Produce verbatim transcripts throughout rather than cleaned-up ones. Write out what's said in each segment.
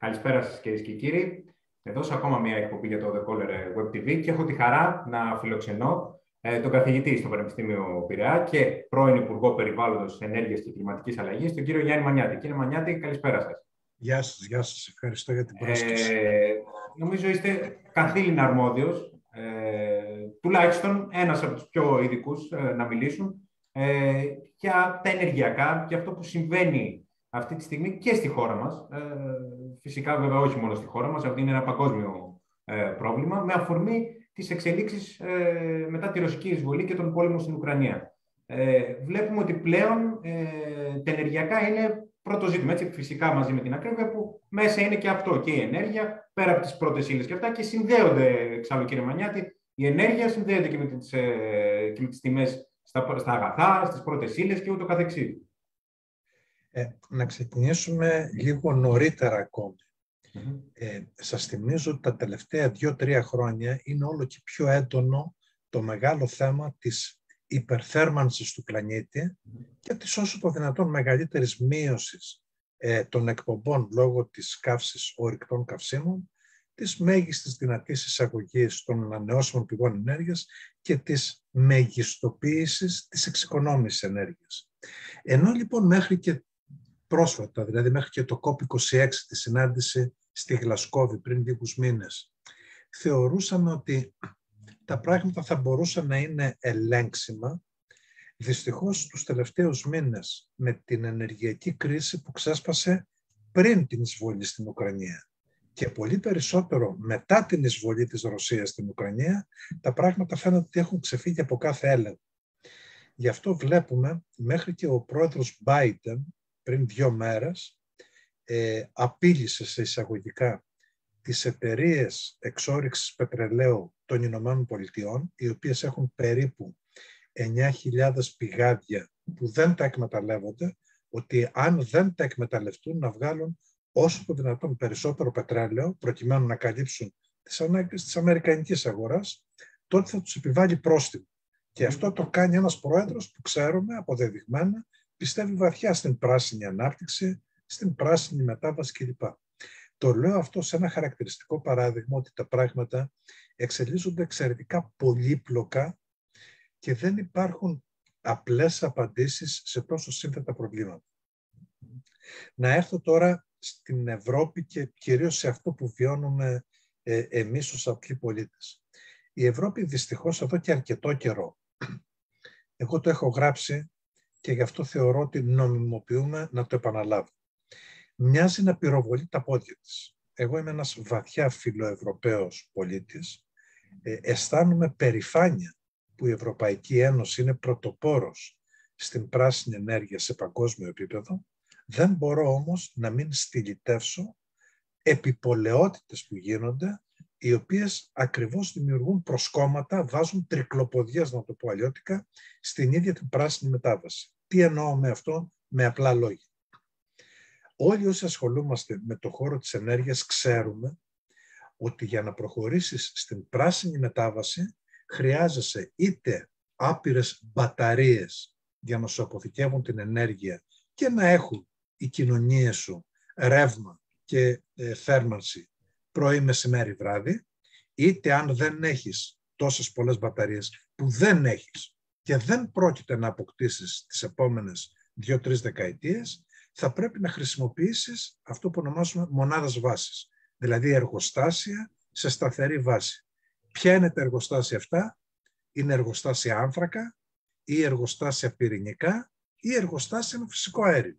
Καλησπέρα σας κυρίες και κύριοι. Εδώ σε ακόμα μια εκπομπή για το The Caller Web τι βι και έχω τη χαρά να φιλοξενώ ε, τον καθηγητή στο Πανεπιστήμιο Πειραιά και πρώην Υπουργό Περιβάλλοντος, Ενέργειας και Κλιματικής Αλλαγής, τον κύριο Γιάννη Μανιάτη. Κύριε Μανιάτη, καλησπέρα σας. Γεια σας, γεια σας. Ευχαριστώ για την πρόσκληση. Ε, νομίζω είστε καθήλυνα αρμόδιος, ε, τουλάχιστον ένας από τους πιο ειδικούς ε, να μιλήσουν ε, για τα ενεργειακά και αυτό που συμβαίνει αυτή τη στιγμή και στη χώρα μας. Ε, φυσικά, βέβαια, όχι μόνο στη χώρα μας, αυτό είναι ένα παγκόσμιο ε, πρόβλημα, με αφορμή τις εξελίξεις ε, μετά τη ρωσική εισβολή και τον πόλεμο στην Ουκρανία. Ε, βλέπουμε ότι πλέον ε, τα ενεργειακά είναι πρώτο ζήτημα, έτσι, φυσικά μαζί με την ακρίβεια, που μέσα είναι και αυτό, και η ενέργεια, πέρα από τις πρώτες ύλες και αυτά, και συνδέονται, εξάλλου κύριε Μανιάτη, η ενέργεια συνδέεται και με τις, ε, και με τις τιμές στα, στα αγαθά, στις πρώτες ύλες και ούτω καθεξής. Ε, να ξεκινήσουμε λίγο νωρίτερα ακόμη. Mm-hmm. Ε, σας θυμίζω ότι τα τελευταία δύο-τρία χρόνια είναι όλο και πιο έντονο το μεγάλο θέμα της υπερθέρμανσης του πλανήτη mm-hmm. και της όσο το δυνατόν μεγαλύτερης μείωσης ε, των εκπομπών λόγω της καύσης ορυκτών καυσίμων, της μέγιστης δυνατής εισαγωγής των ανανεώσιμων πηγών ενέργειας και της μεγιστοποίησης της εξοικονόμησης ενέργειας. Ενώ λοιπόν μέχρι και πρόσφατα, δηλαδή μέχρι και το κοπ είκοσι έξι, τη συνάντηση στη Γλασκόβη πριν λίγους μήνες, θεωρούσαμε ότι τα πράγματα θα μπορούσαν να είναι ελέγξιμα. Δυστυχώς τους τελευταίους μήνες, με την ενεργειακή κρίση που ξέσπασε πριν την εισβολή στην Ουκρανία και πολύ περισσότερο μετά την εισβολή της Ρωσίας στην Ουκρανία, τα πράγματα φαίνονται ότι έχουν ξεφύγει από κάθε έλεγχο. Γι' αυτό βλέπουμε μέχρι και ο πρόεδρος Biden πριν δύο μέρες ε, απείλησε σε εισαγωγικά τις εταιρείες εξόρυξης πετρελαίου των Ηνωμένων Πολιτειών, οι οποίες έχουν περίπου εννιά χιλιάδες πηγάδια που δεν τα εκμεταλλεύονται, ότι αν δεν τα εκμεταλλευτούν να βγάλουν όσο το δυνατόν περισσότερο πετρέλαιο, προκειμένου να καλύψουν τις ανάγκες της αμερικανικής αγοράς, τότε θα τους επιβάλλει πρόστιμο. Και αυτό το κάνει ένας πρόεδρος που ξέρουμε αποδεδειγμένα πιστεύει βαθιά στην πράσινη ανάπτυξη, στην πράσινη μετάβαση κλπ. Το λέω αυτό σε ένα χαρακτηριστικό παράδειγμα ότι τα πράγματα εξελίσσονται εξαιρετικά πολύπλοκα και δεν υπάρχουν απλές απαντήσεις σε τόσο σύνθετα προβλήματα. Να έρθω τώρα στην Ευρώπη και κυρίως σε αυτό που βιώνουμε ε, εμείς ως απλοί πολίτες. Η Ευρώπη δυστυχώς εδώ και αρκετό καιρό, εγώ το έχω γράψει και γι' αυτό θεωρώ ότι νομιμοποιούμε να το επαναλάβω. Μοιάζει να πυροβολεί τα πόδια της. Εγώ είμαι ένας βαθιά φιλοευρωπαίος πολίτης. Ε, αισθάνομαι περηφάνεια που η Ευρωπαϊκή Ένωση είναι πρωτοπόρος στην πράσινη ενέργεια σε παγκόσμιο επίπεδο. Δεν μπορώ όμως να μην στυλιτεύσω επιπολαιότητες που γίνονται, οι οποίες ακριβώς δημιουργούν προσκόμματα, βάζουν τρικλοποδιές, να το πω αλλιώτικα, στην ίδια την πράσινη μετάβαση. Τι εννοώ με αυτό, με απλά λόγια. Όλοι όσοι ασχολούμαστε με το χώρο της ενέργειας ξέρουμε ότι για να προχωρήσεις στην πράσινη μετάβαση χρειάζεσαι είτε άπειρες μπαταρίες για να σου αποθηκεύουν την ενέργεια και να έχουν οι κοινωνίες σου ρεύμα και ε, θέρμανση πρωί, μεσημέρι, βράδυ, είτε αν δεν έχεις τόσες πολλές μπαταρίες που δεν έχεις και δεν πρόκειται να αποκτήσεις τις επόμενες δύο-τρεις δεκαετίες, θα πρέπει να χρησιμοποιήσεις αυτό που ονομάζουμε μονάδας βάσης, δηλαδή εργοστάσια σε σταθερή βάση. Ποια είναι τα εργοστάσια αυτά? Είναι εργοστάσια άνθρακα ή εργοστάσια πυρηνικά ή εργοστάσια με φυσικό αέριο.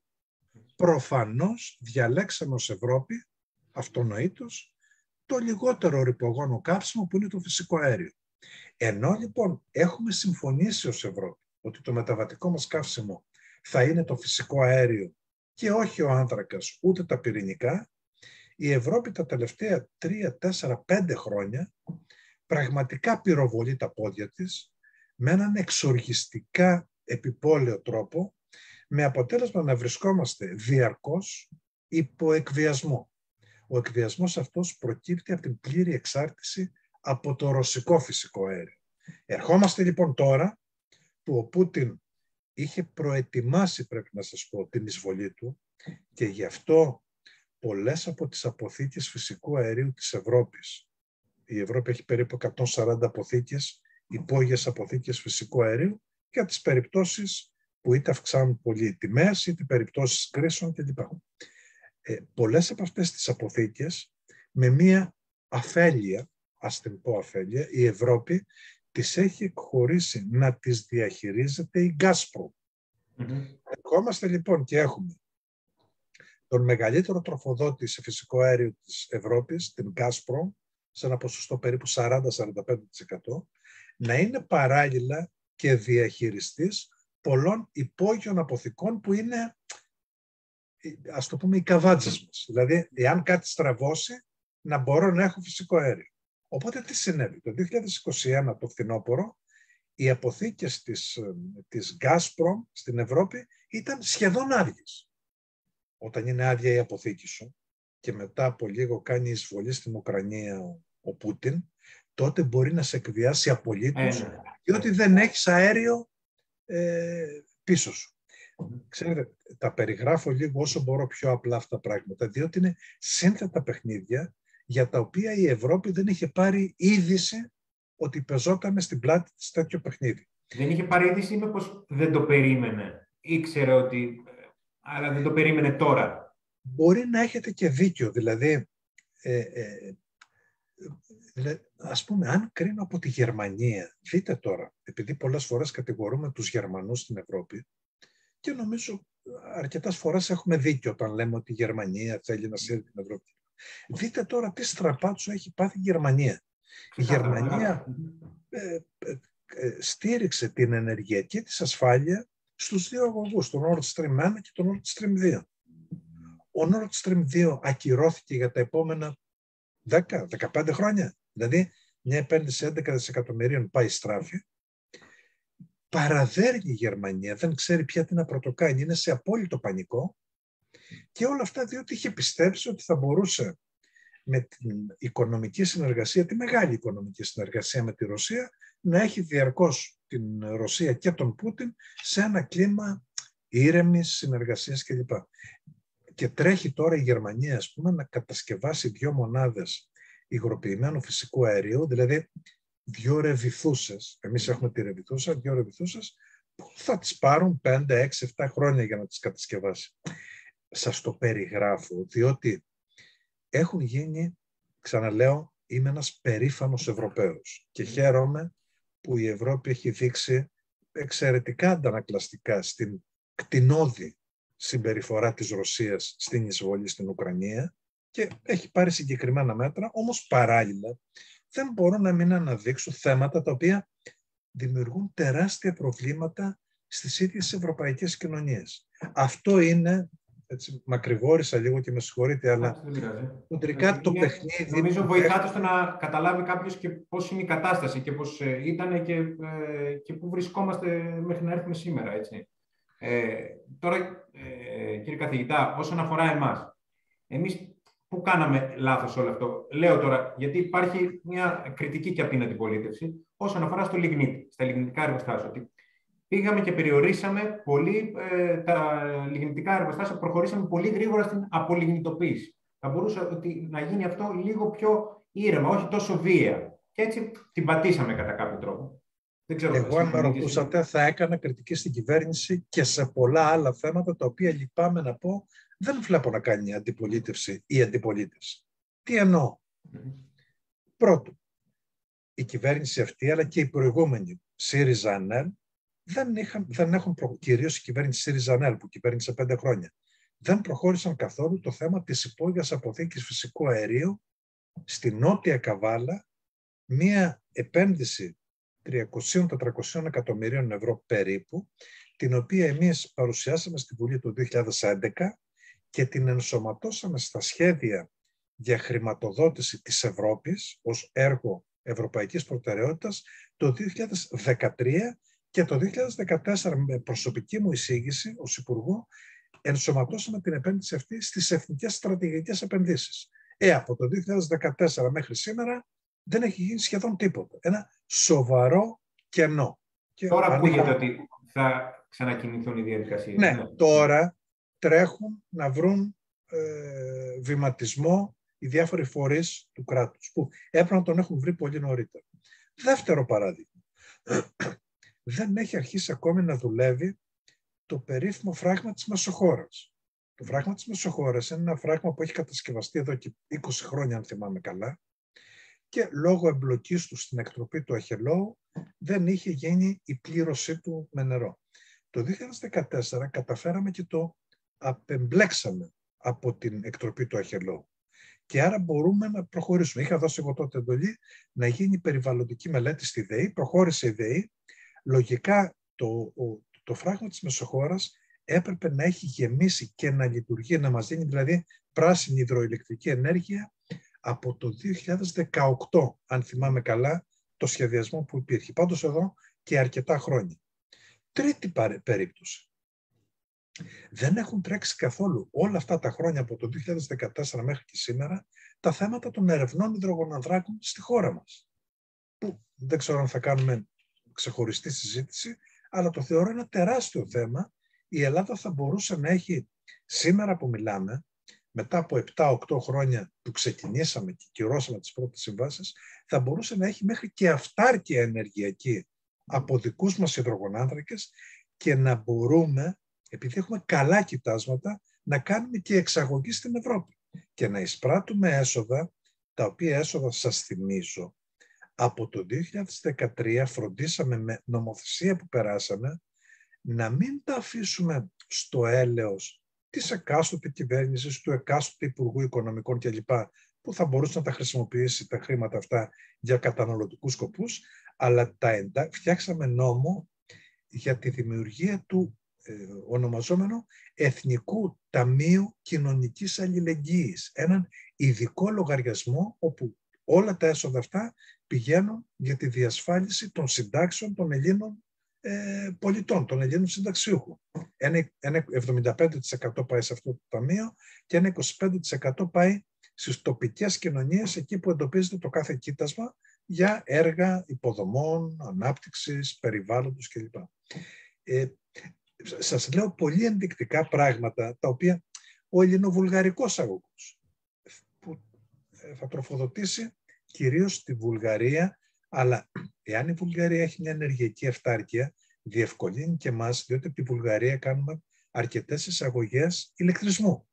Προφανώς διαλέξαμε ως Ευρώπη, αυτονοήτως, το λιγότερο ρυπογόνο καύσιμο που είναι το φυσικό αέριο. Ενώ λοιπόν έχουμε συμφωνήσει ως Ευρώπη ότι το μεταβατικό μας καύσιμο θα είναι το φυσικό αέριο και όχι ο άνθρακας ούτε τα πυρηνικά, η Ευρώπη τα τελευταία τρία, τέσσερα, πέντε χρόνια πραγματικά πυροβολεί τα πόδια της με έναν εξοργιστικά επιπόλαιο τρόπο, με αποτέλεσμα να βρισκόμαστε διαρκώς υπό εκβιασμό. Ο εκβιασμός αυτός προκύπτει από την πλήρη εξάρτηση από το ρωσικό φυσικό αέριο. Ερχόμαστε λοιπόν τώρα που ο Πούτιν είχε προετοιμάσει, πρέπει να σας πω, την εισβολή του και γι' αυτό πολλές από τις αποθήκες φυσικού αερίου της Ευρώπης. Η Ευρώπη έχει περίπου εκατόν σαράντα αποθήκες, υπόγειες αποθήκες φυσικού αερίου, για τις περιπτώσεις που είτε αυξάνουν πολύ οι τιμές, είτε περιπτώσεις κρίσεων κλπ. Ε, πολλές από αυτές τις αποθήκες, με μία αφέλεια, ας την πω αφέλεια, η Ευρώπη τις έχει εκχωρήσει να τις διαχειρίζεται η Gazprom. Mm-hmm. Ερχόμαστε λοιπόν και έχουμε τον μεγαλύτερο τροφοδότη σε φυσικό αέριο της Ευρώπης, την Gazprom, σε ένα ποσοστό περίπου σαράντα με σαράντα πέντε τοις εκατό, να είναι παράλληλα και διαχειριστής πολλών υπόγειων αποθηκών που είναι, ας το πούμε, οι καβάτζες μας. Δηλαδή, εάν κάτι στραβώσει, να μπορώ να έχω φυσικό αέριο. Οπότε τι συνέβη? Το δύο χιλιάδες είκοσι ένα, το φθινόπωρο, οι αποθήκες της, της Gazprom στην Ευρώπη ήταν σχεδόν άδειες. Όταν είναι άδεια η αποθήκη σου και μετά από λίγο κάνει εισβολή στην Ουκρανία ο, ο Πούτιν, τότε μπορεί να σε εκβιάσει απολύτως, ε, διότι δεν έχεις αέριο ε, πίσω σου. Ξέρετε, τα περιγράφω λίγο όσο μπορώ πιο απλά αυτά τα πράγματα, διότι είναι σύνθετα παιχνίδια για τα οποία η Ευρώπη δεν είχε πάρει είδηση ότι πεζόταν στην πλάτη της τέτοιο παιχνίδι. Δεν είχε πάρει είδηση ή μήπως δεν το περίμενε? Ήξερε ότι, αλλά δεν το περίμενε τώρα? Μπορεί να έχετε και δίκιο. Δηλαδή, ε, ε, ε, ας πούμε, αν κρίνω από τη Γερμανία, δείτε τώρα, επειδή πολλές φορές κατηγορούμε τους Γερμανούς στην Ευρώπη, και νομίζω αρκετές φορές έχουμε δίκιο όταν λέμε ότι η Γερμανία θέλει να σύρει την Ευρώπη. Δείτε τώρα τι στραπάτσο έχει πάθει η Γερμανία. Η Γερμανία ε, ε, ε, στήριξε την ενεργειακή της ασφάλεια στους δύο αγωγούς, τον Nord Stream ένα και τον Nord Stream δύο. Ο Nord Stream δύο ακυρώθηκε για τα επόμενα δέκα με δεκαπέντε χρόνια. Δηλαδή, μια επένδυση έντεκα δισεκατομμυρίων πάει στράφη. Παραδέρνει η Γερμανία, δεν ξέρει πια τι να πρωτοκάνει, είναι σε απόλυτο πανικό. Και όλα αυτά διότι είχε πιστέψει ότι θα μπορούσε με την οικονομική συνεργασία, τη μεγάλη οικονομική συνεργασία με τη Ρωσία, να έχει διαρκώς την Ρωσία και τον Πούτιν σε ένα κλίμα ήρεμης συνεργασίας κλπ. Και τρέχει τώρα η Γερμανία, ας πούμε, να κατασκευάσει δύο μονάδες υγροποιημένου φυσικού αερίου, δηλαδή δύο ρεβιθούσες. Εμείς έχουμε τη ρεβιθούσα, δύο ρεβιθούσες, που θα τις πάρουν πέντε, έξι, επτά χρόνια για να τις κατασκευάσει. Σας το περιγράφω, διότι έχουν γίνει, ξαναλέω, είμαι ένας περήφανος Ευρωπαίος και χαίρομαι που η Ευρώπη έχει δείξει εξαιρετικά αντανακλαστικά στην κτηνώδη συμπεριφορά της Ρωσίας στην εισβολή στην Ουκρανία και έχει πάρει συγκεκριμένα μέτρα, όμως παράλληλα δεν μπορώ να μην αναδείξω θέματα τα οποία δημιουργούν τεράστια προβλήματα στις ίδιες ευρωπαϊκές κοινωνίες. Αυτό είναι, έτσι, μακρηγόρησα λίγο και με συγχωρείτε, αλλά κοντρικά το παιχνίδι... Νομίζω βοηθάτε στο να καταλάβει κάποιος και πώς είναι η κατάσταση και πώς ήταν και, και πού βρισκόμαστε μέχρι να έρθουμε σήμερα, έτσι. Ε, τώρα, ε, κύριε καθηγητά, όσον αφορά εμάς, εμείς πού κάναμε λάθος όλο αυτό? Λέω τώρα, γιατί υπάρχει μια κριτική και από την αντιπολίτευση όσον αφορά στο λιγνίτη, στα λιγνητικά εργοστάσια. Ότι πήγαμε και περιορίσαμε πολύ ε, τα λιγνητικά εργοστάσια, προχωρήσαμε πολύ γρήγορα στην απολιγνητοποίηση. Θα μπορούσε ότι, να γίνει αυτό λίγο πιο ήρεμα, όχι τόσο βία. Και έτσι την πατήσαμε κατά κάποιο τρόπο. Δεν ξέρω, εγώ, αν με ρωτούσατε, θα έκανα κριτική στην κυβέρνηση και σε πολλά άλλα θέματα, τα οποία λυπάμαι να πω, δεν βλέπω να κάνει η αντιπολίτευση ή αντιπολίτευση. Τι εννοώ? Mm-hmm. Πρώτον, η κυβέρνηση αυτή, αλλά και η προηγούμενη ΣΥΡΙΖΑ-ΑΝΕΛ, δεν, είχαν, δεν έχουν, προ... κυρίως η κυβέρνηση ΣΥΡΙΖΑ-ΑΝΕΛ που κυβέρνησε πέντε χρόνια, δεν προχώρησαν καθόλου το θέμα της υπόγειας αποθήκης φυσικού αερίου στη Νότια Καβάλα, μία επένδυση τριακόσια με τετρακόσια εκατομμυρίων ευρώ περίπου, την οποία εμείς παρουσιάσαμε στη Βουλή το δύο χιλιάδες έντεκα και την ενσωματώσαμε στα σχέδια για χρηματοδότηση της Ευρώπης ως έργο ευρωπαϊκής προτεραιότητας το δύο χιλιάδες δεκατρία και το δύο χιλιάδες δεκατέσσερα, με προσωπική μου εισήγηση ως Υπουργό, ενσωματώσαμε την επένδυση αυτή στις εθνικές στρατηγικές επενδύσεις. Ε, από το δύο χιλιάδες δεκατέσσερα μέχρι σήμερα δεν έχει γίνει σχεδόν τίποτα. Ένα σοβαρό κενό. Και τώρα ακούγεται είχα... ότι θα ξανακινηθούν οι διαδικασίες. Ναι, ναι, τώρα τρέχουν να βρουν ε, βηματισμό οι διάφοροι φορείς του κράτους, που έπρεπε να τον έχουν βρει πολύ νωρίτερα. Δεύτερο παράδειγμα. Δεν έχει αρχίσει ακόμη να δουλεύει το περίφημο φράγμα της Μεσοχώρας. Το φράγμα της Μεσοχώρας είναι ένα φράγμα που έχει κατασκευαστεί εδώ και είκοσι χρόνια, αν θυμάμαι καλά, και λόγω εμπλοκής του στην εκτροπή του Αχελώου δεν είχε γίνει η πλήρωσή του με νερό. Το δύο χιλιάδες δεκατέσσερα καταφέραμε και το απεμπλέξαμε από την εκτροπή του Αχελώου. Και άρα μπορούμε να προχωρήσουμε. Είχα δώσει εγώ τότε εντολή να γίνει περιβαλλοντική μελέτη στη ΔΕΗ, προχώρησε η ΔΕΗ. Λογικά το, το, το φράγμα της Μεσοχώρας έπρεπε να έχει γεμίσει και να λειτουργεί, να μας δίνει δηλαδή πράσινη υδροηλεκτρική ενέργεια από το δύο χιλιάδες δεκαοκτώ, αν θυμάμαι καλά, το σχεδιασμό που υπήρχε. Πάντως εδώ και αρκετά χρόνια. Τρίτη περίπτωση. Δεν έχουν τρέξει καθόλου όλα αυτά τα χρόνια από το δύο χιλιάδες δεκατέσσερα μέχρι και σήμερα τα θέματα των ερευνών υδρογονανθράκων στη χώρα μας. Που δεν ξέρω αν θα κάνουμε ξεχωριστή συζήτηση, αλλά το θεωρώ ένα τεράστιο θέμα. Η Ελλάδα θα μπορούσε να έχει, σήμερα που μιλάμε, μετά από επτά οκτώ χρόνια που ξεκινήσαμε και κυρώσαμε τις πρώτες συμβάσεις, θα μπορούσε να έχει μέχρι και αυτάρκεια ενεργειακή από δικούς μας υδρογονάνθρακες και να μπορούμε, επειδή έχουμε καλά κοιτάσματα, να κάνουμε και εξαγωγή στην Ευρώπη και να εισπράττουμε έσοδα, τα οποία έσοδα σας θυμίζω, από το δύο χιλιάδες δεκατρία φροντίσαμε με νομοθεσία που περάσαμε να μην τα αφήσουμε στο έλεος της εκάστοτε κυβέρνησης, του εκάστοτε Υπουργού Οικονομικών κλπ, που θα μπορούσε να τα χρησιμοποιήσει τα χρήματα αυτά για καταναλωτικούς σκοπούς, αλλά τα εντα... φτιάξαμε νόμο για τη δημιουργία του ε, ονομαζόμενου Εθνικού Ταμείου Κοινωνικής Αλληλεγγύης. Έναν ειδικό λογαριασμό όπου όλα τα έσοδα αυτά πηγαίνουν για τη διασφάλιση των συντάξεων των Ελλήνων ε, πολιτών, των Ελλήνων συνταξιούχων. Ένα, ένα εβδομήντα πέντε τοις εκατό πάει σε αυτό το ταμείο και ένα είκοσι πέντε τοις εκατό πάει στις τοπικές κοινωνίες, εκεί που εντοπίζεται το κάθε κοίτασμα για έργα υποδομών, ανάπτυξης, περιβάλλοντος κλπ. Ε, σας λέω πολύ ενδεικτικά πράγματα, τα οποία ο ελληνοβουλγαρικός αγωγός που θα τροφοδοτήσει κυρίως τη Βουλγαρία, αλλά εάν η Βουλγαρία έχει μια ενεργειακή αυτάρκεια, διευκολύνει και εμάς, διότι από τη Βουλγαρία κάνουμε αρκετές εισαγωγές ηλεκτρισμού.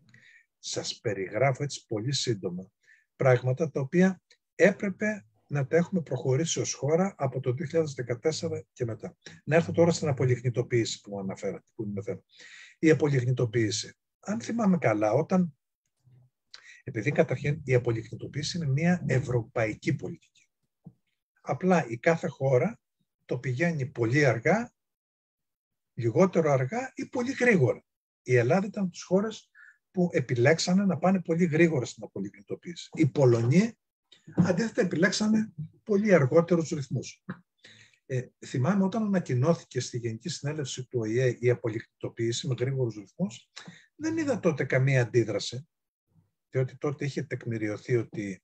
Σας περιγράφω έτσι πολύ σύντομα πράγματα τα οποία έπρεπε να τα έχουμε προχωρήσει ως χώρα από το δύο χιλιάδες δεκατέσσερα και μετά. Να έρθω τώρα στην απολιγνητοποίηση που μου αναφέρατε, που είναι θέμα. Η απολιγνητοποίηση. Αν θυμάμαι καλά, όταν, επειδή καταρχήν η απολιγνητοποίηση είναι μια ευρωπαϊκή πολιτική. Απλά η κάθε χώρα το πηγαίνει πολύ αργά, λιγότερο αργά ή πολύ γρήγορα. Η Ελλάδα ήταν από τις χώρες που επιλέξανε να πάνε πολύ γρήγορα στην απολιγνητοποίηση. Οι Πολωνοί αντίθετα επιλέξανε πολύ αργότερους ρυθμούς. Ε, θυμάμαι όταν ανακοινώθηκε στη Γενική Συνέλευση του Ο Η Ε η απολιγνητοποίηση με γρήγορους ρυθμούς, δεν είδα τότε καμία αντίδραση, διότι τότε είχε τεκμηριωθεί ότι,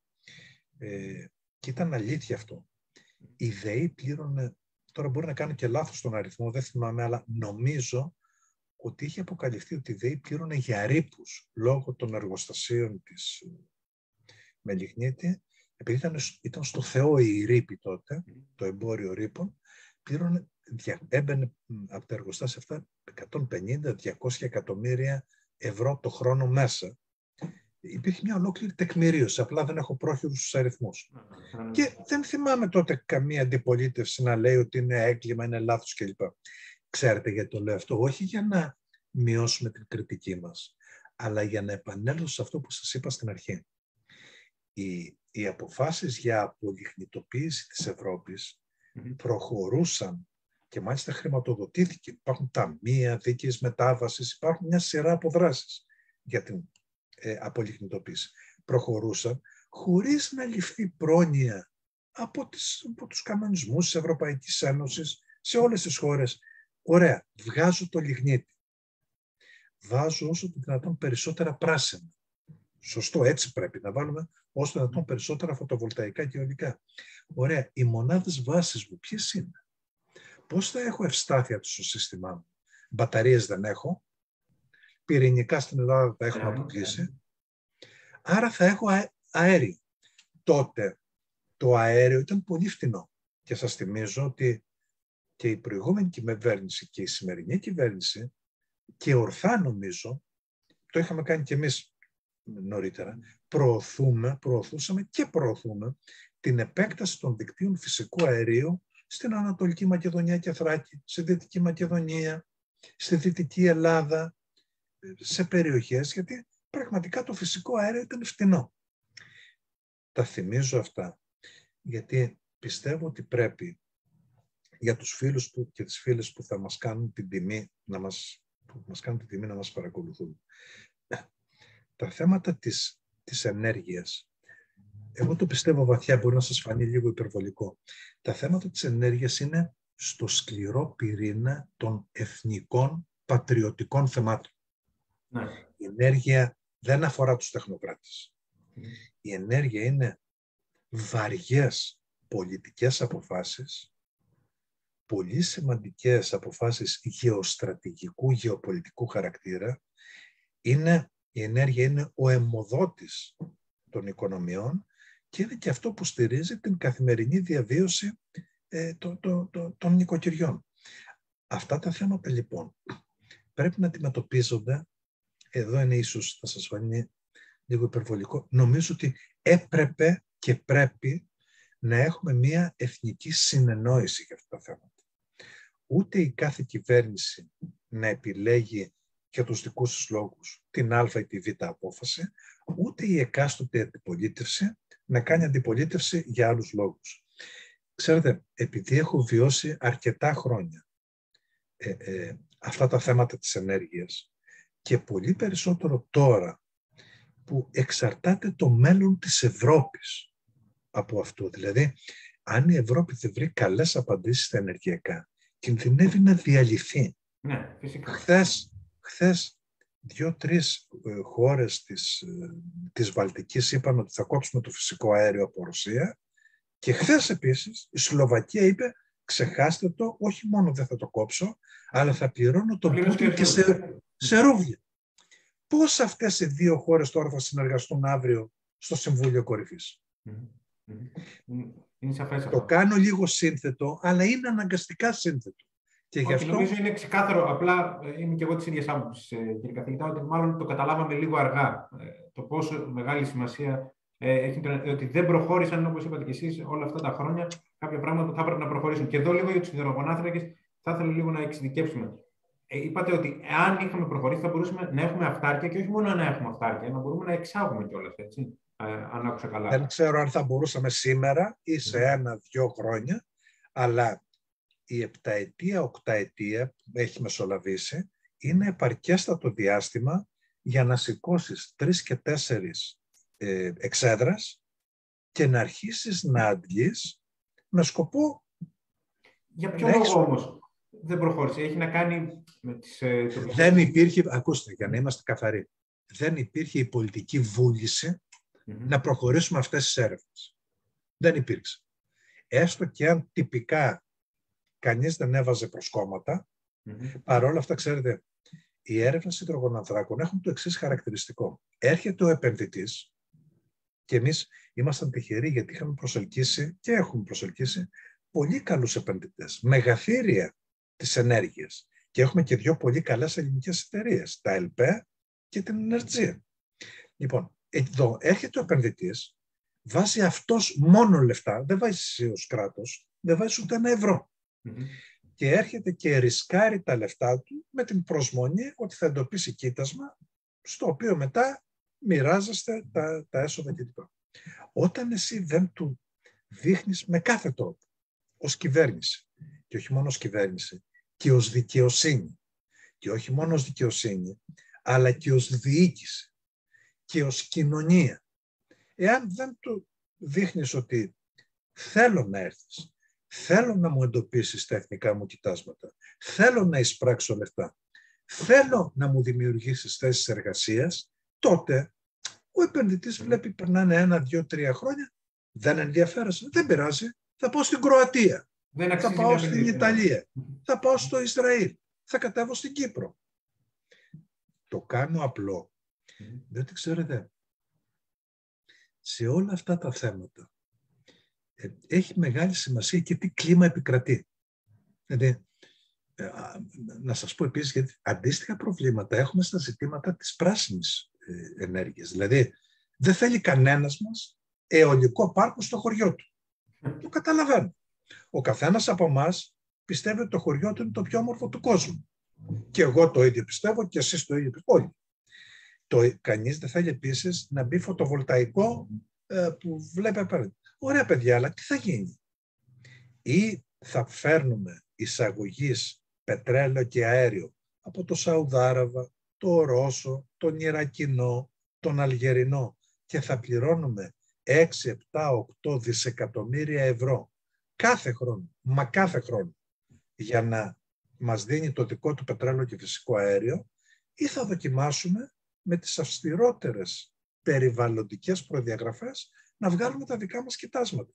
ε, και ήταν αλήθεια αυτό, η ΔΕΗ πλήρωνε, τώρα μπορεί να κάνω και λάθος τον αριθμό, δεν θυμάμαι, αλλά νομίζω ότι είχε αποκαλυφθεί ότι η ΔΕΗ πλήρωνε για ρήπους λόγω των εργοστασίων της με λιγνίτη, επειδή ήταν, ήταν στο Θεό η ρήπη τότε, το εμπόριο ρήπων, πλήρωνε, έμπαινε από τα εργοστάσια αυτά εκατόν πενήντα με διακόσια εκατομμύρια ευρώ το χρόνο μέσα. Υπήρχε μια ολόκληρη τεκμηρίωση, απλά δεν έχω πρόχειρους στους αριθμούς. Mm. Και δεν θυμάμαι τότε καμία αντιπολίτευση να λέει ότι είναι έγκλημα, είναι λάθος κλπ. Ξέρετε γιατί το λέω αυτό? Όχι για να μειώσουμε την κριτική μας, αλλά για να επανέλθω σε αυτό που σας είπα στην αρχή. Οι, οι αποφάσεις για απολιγνητοποίηση της Ευρώπης mm. προχωρούσαν και μάλιστα χρηματοδοτήθηκε. Υπάρχουν ταμεία δίκαιης μετάβασης, υπάρχουν μια σειρά από δράσεις για την ε, απολιγνητοποίηση. Προχωρούσαν χωρίς να ληφθεί πρόνοια από, τις, από τους κανονισμούς της Ευρωπαϊκής Ένωσης σε όλες τις χώρες. Ωραία, βγάζω το λιγνίτη. Βάζω όσο το δυνατόν περισσότερα πράσινα. Σωστό, έτσι πρέπει να βάλουμε όσο το δυνατόν περισσότερα φωτοβολταϊκά και αιωλικά. Ωραία, οι μονάδες βάσης μου ποιες είναι? Πώς θα έχω ευστάθεια στο σύστημά μου? Μπαταρίες δεν έχω. πυρηνικά στην Ελλάδα τα έχουμε αποκλείσει. Άρα θα έχω αέριο. Τότε το αέριο ήταν πολύ φθηνό. Και σας θυμίζω ότι και η προηγούμενη κυβέρνηση και η σημερινή κυβέρνηση, και ορθά νομίζω, το είχαμε κάνει και εμείς νωρίτερα, προωθούμε, προωθούσαμε και προωθούμε την επέκταση των δικτύων φυσικού αερίου στην Ανατολική Μακεδονία και Θράκη, στη Δυτική Μακεδονία, στη Δυτική Ελλάδα, σε περιοχές, γιατί πραγματικά το φυσικό αέριο ήταν φτηνό. Τα θυμίζω αυτά, γιατί πιστεύω ότι πρέπει για τους φίλους που και τις φίλες που θα μας κάνουν την τιμή να μας, που μας κάνουν την τιμή να μας παρακολουθούν. Τα θέματα της, της ενέργειας, εγώ το πιστεύω βαθιά, μπορεί να σας φανεί λίγο υπερβολικό. Τα θέματα της ενέργειας είναι στο σκληρό πυρήνα των εθνικών πατριωτικών θεμάτων. Ναι. Η ενέργεια δεν αφορά τους τεχνοκράτες. Mm. Η ενέργεια είναι βαριές πολιτικές αποφάσεις, πολύ σημαντικές αποφάσεις γεωστρατηγικού, γεωπολιτικού χαρακτήρα. Είναι, η ενέργεια είναι ο αιμοδότης των οικονομιών και είναι και αυτό που στηρίζει την καθημερινή διαβίωση ε, το, το, το, των νοικοκυριών. Αυτά τα θέματα λοιπόν πρέπει να αντιμετωπίζονται, εδώ είναι ίσως θα σας φανεί λίγο υπερβολικό, νομίζω ότι έπρεπε και πρέπει να έχουμε μια εθνική συνεννόηση για αυτά τα θέματα. Ούτε η κάθε κυβέρνηση να επιλέγει για τους δικούς τους λόγους την α ή τη β απόφαση, ούτε η εκάστοτε αντιπολίτευση να κάνει αντιπολίτευση για άλλους λόγους. Ξέρετε, επειδή έχω βιώσει αρκετά χρόνια ε, ε, αυτά τα θέματα της ενέργειας και πολύ περισσότερο τώρα που εξαρτάται το μέλλον της Ευρώπης από αυτό. Δηλαδή, αν η Ευρώπη δεν βρει καλές απαντήσεις στα ενεργειακά, κινδυνεύει να διαλυθεί. Ναι, φυσικά. Χθες, χθες δύο-τρεις ε, χώρες της, ε, της Βαλτικής είπαν ότι θα κόψουμε το φυσικό αέριο από Ρωσία και χθες επίσης η Σλοβακία είπε ξεχάστε το, όχι μόνο δεν θα το κόψω, αλλά θα πληρώνω τον Πούτιν και σε, σε ρούβλια. Πώς αυτές οι δύο χώρες τώρα θα συνεργαστούν αύριο στο Συμβούλιο Κορυφής. Mm-hmm. Είναι σαφές το αυτό. κάνω λίγο σύνθετο, αλλά είναι αναγκαστικά σύνθετο. Και Όχι, γι' αυτό... νομίζω είναι ξεκάθαρο, απλά είμαι και εγώ της ίδιας άποψης, κύριε καθηγητά, ότι μάλλον το καταλάβαμε λίγο αργά. Το πόσο μεγάλη σημασία έχει το, ότι δεν προχώρησαν, όπως είπατε και εσείς, όλα αυτά τα χρόνια, κάποια πράγματα που θα έπρεπε να προχωρήσουν. Και εδώ λίγο για τους υδρογονάνθρακες θα ήθελα λίγο να εξειδικεύσουμε. Ε, είπατε ότι αν είχαμε προχωρήσει θα μπορούσαμε να έχουμε αυτάρκεια και όχι μόνο να έχουμε αυτάρκεια, να μπορούμε να εξάγουμε κιόλας, έτσι. Ε, αν άκουσα καλά. Δεν ξέρω αν θα μπορούσαμε σήμερα ή σε mm. ένα-δυο χρόνια, αλλά η επταετία, οκταετία που έχει μεσολαβήσει είναι επαρκέστατο διάστημα για να σηκώσεις τρεις και τέσσερις ε, εξέδρας και να αρχίσεις να αντλείς με σκοπό. Για ποιο λόγο έχεις... όμως δεν προχώρησε, έχει να κάνει με τις... Ε, το... Δεν υπήρχε, ακούστε για να είμαστε καθαροί, δεν υπήρχε η πολιτική βούληση mm-hmm. να προχωρήσουμε αυτές τις έρευνες. Δεν υπήρξε. Έστω και αν τυπικά κανείς δεν έβαζε προσκόμματα, mm-hmm. παρόλα αυτά, ξέρετε, οι έρευνες υδρογονανθράκων έχουν το εξής χαρακτηριστικό. Έρχεται ο επενδυτής και εμείς ήμασταν τυχεροί γιατί είχαμε προσελκύσει και έχουμε προσελκύσει πολύ καλούς επενδυτές, μεγαθύρια της ενέργειας. Και έχουμε και δύο πολύ καλές ελληνικές εταιρείες, τα ΕΛΠΕ και την Ενεργία. Λοιπόν, εδώ έρχεται ο επενδυτής, βάζει αυτός μόνο λεφτά, δεν βάζει εσύ ως κράτος, δεν βάζει ούτε ένα ευρώ. Mm-hmm. Και έρχεται και ρισκάρει τα λεφτά του με την προσμονή ότι θα εντοπίσει κοίτασμα, στο οποίο μετά μοιράζεστε τα, τα έσοδα κλπ. Όταν εσύ δεν του δείχνεις με κάθε τρόπο, ως κυβέρνηση, και όχι μόνο ως κυβέρνηση, και ως δικαιοσύνη, και όχι μόνο ως δικαιοσύνη, αλλά και ως διοίκηση, και ως κοινωνία. Εάν δεν του δείχνεις ότι θέλω να έρθεις, θέλω να μου εντοπίσεις τα εθνικά μου κοιτάσματα, θέλω να εισπράξω λεφτά, θέλω να μου δημιουργήσεις θέσεις εργασίας, τότε ο επενδυτής βλέπει περνάνε ένα, δύο, τρία χρόνια, δεν ενδιαφέρεσαι, δεν πειράζει, θα πάω στην Κροατία, δεν θα πάω στην Ιταλία, θα πάω στο Ισραήλ, θα κατέβω στην Κύπρο. Το κάνω απλό. Mm. Διότι ξέρετε, σε όλα αυτά τα θέματα ε, έχει μεγάλη σημασία και τι κλίμα επικρατεί. Δηλαδή, ε, να σας πω επίσης, γιατί αντίστοιχα προβλήματα έχουμε στα ζητήματα της πράσινης ε, ενέργειας. Δηλαδή, δεν θέλει κανένας μας αιωλικό πάρκο στο χωριό του. Το καταλαβαίνω. Ο καθένας από εμάς πιστεύει ότι το χωριό του είναι το πιο όμορφο του κόσμου. Και εγώ το ίδιο πιστεύω και εσείς το ίδιο πιστεύω. Όλοι. Το, κανείς δεν θέλει επίσης να μπει φωτοβολταϊκό ε, που βλέπει απέναντι. Ωραία παιδιά, αλλά τι θα γίνει? Ή θα φέρνουμε εισαγωγής πετρέλαιο και αέριο από το Σαουδάραβα, το Ρώσο, τον Ιρακινό, τον Αλγερινό και θα πληρώνουμε έξι, επτά, οκτώ δισεκατομμύρια ευρώ κάθε χρόνο, μα κάθε χρόνο, για να μας δίνει το δικό του πετρέλαιο και φυσικό αέριο, ή θα δοκιμάσουμε με τις αυστηρότερες περιβαλλοντικές προδιαγραφές να βγάλουμε τα δικά μας κοιτάσματα.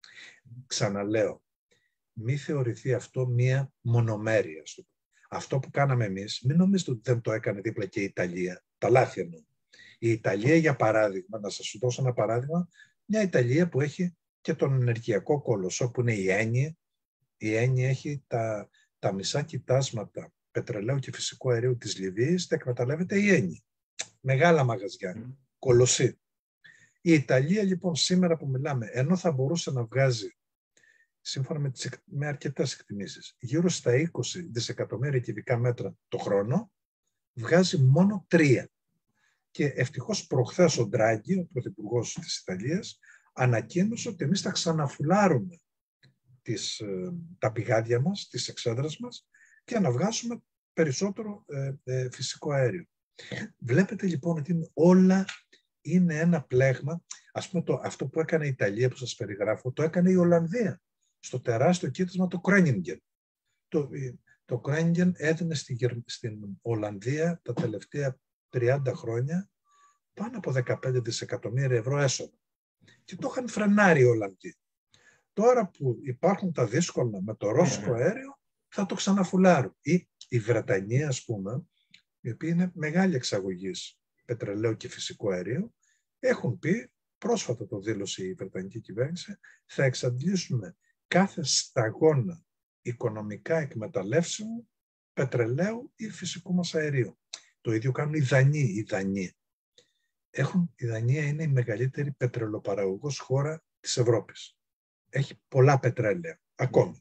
Ξαναλέω, μη θεωρηθεί αυτό μία μονομέρεια. Αυτό που κάναμε εμείς, μην νομίζετε ότι δεν το έκανε δίπλα και η Ιταλία. Τα λάθη εννοώ. Η Ιταλία, για παράδειγμα, να σας δώσω ένα παράδειγμα, μια Ιταλία που έχει και τον ενεργειακό κόλωσο, που είναι η Ένι. Η Ένι έχει τα, τα μισά κοιτάσματα πετρελαίου και φυσικού αερίου της Λιβύης, τα εκμεταλλεύεται η Ένι. Μεγάλα μαγαζιά, mm. κολοσσή. Η Ιταλία, λοιπόν, σήμερα που μιλάμε, ενώ θα μπορούσε να βγάζει, σύμφωνα με, τις, με αρκετές εκτιμήσεις, γύρω στα είκοσι δισεκατομμύρια κυβικά μέτρα το χρόνο, βγάζει μόνο τρία. Και ευτυχώς προχθές ο Ντράγκη, ο πρωθυπουργός της Ιταλίας, ανακοίνωσε ότι εμείς θα ξαναφουλάρουμε τις, τα πηγάδια μας, τις εξέδρες μας και να βγάσουμε περισσότερο ε, ε, φυσικό αέριο. Βλέπετε λοιπόν ότι όλα είναι ένα πλέγμα. Ας πούμε το, αυτό που έκανε η Ιταλία που σας περιγράφω, το έκανε η Ολλανδία στο τεράστιο κοίτασμα το Groningen. Το, το Groningen έδινε στη, στην Ολλανδία τα τελευταία τριάντα χρόνια πάνω από δεκαπέντε δισεκατομμύρια ευρώ έσοδα. Και το είχαν φρενάρει οι Ολλανδοί. Τώρα που υπάρχουν τα δύσκολα με το ρώσικο αέριο, θα το ξαναφουλάρουν. Ή η Βρετανία, ας πούμε, η οποία είναι μεγάλη εξαγωγής πετρελαίου και φυσικού αερίου, έχουν πει, πρόσφατα το δήλωσε η Βρετανική κυβέρνηση, θα εξαντλήσουμε κάθε σταγόνα οικονομικά εκμεταλλεύσιμο πετρελαίου ή φυσικού μας αερίου. Το ίδιο κάνουν οι Δανείοι. Οι Δανείοι. Έχουν, η Δανία είναι η μεγαλύτερη πετρελοπαραγωγός χώρα της Ευρώπης. Έχει πολλά πετρέλαια, ακόμη.